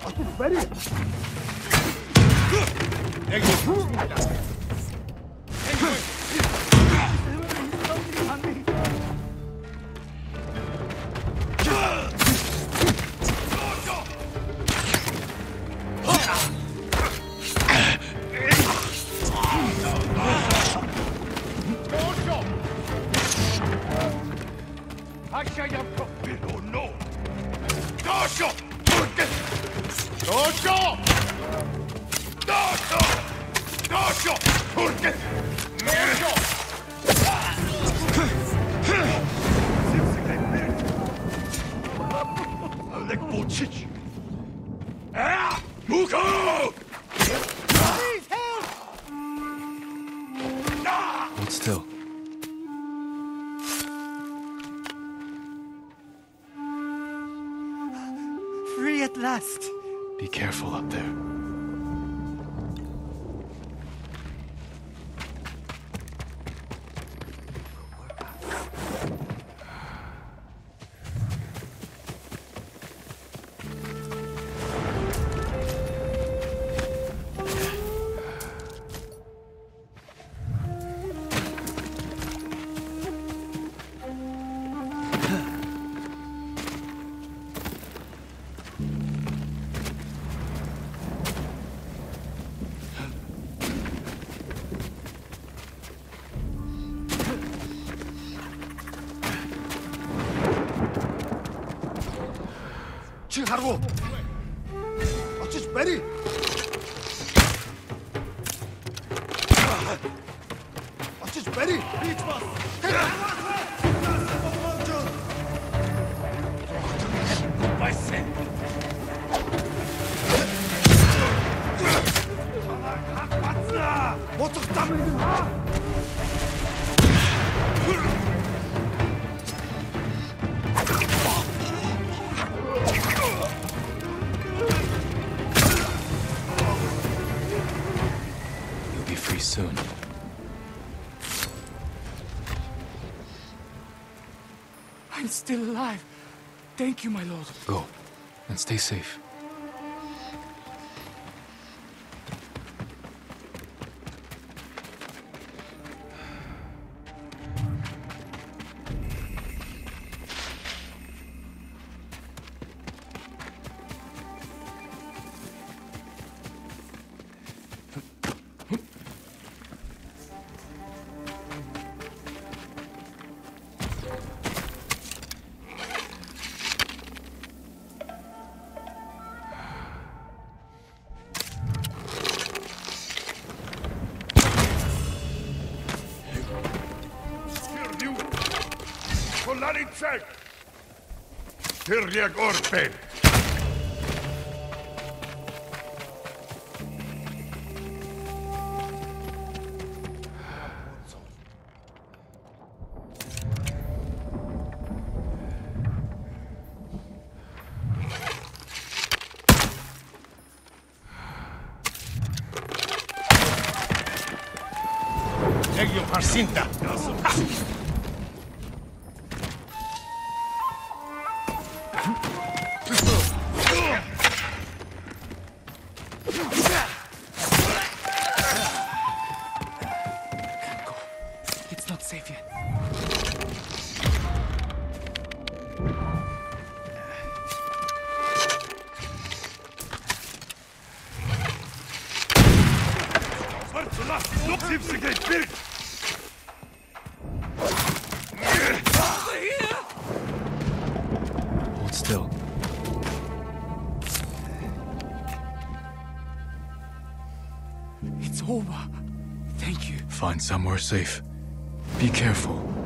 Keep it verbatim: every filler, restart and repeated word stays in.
Hold still. Free at last. Be careful up there. Чи харгу. Очиж барь. Очиж барь. Бич бас. Байсан. Боцох тамиг хаа. Soon. I'm still alive. Thank you, my lord. Go, and stay safe. Lanicek! Tyrliak Orpen! Legio Parsinta! It's not safe yet. Hold still. It's over. Thank you. Find somewhere safe. Be careful.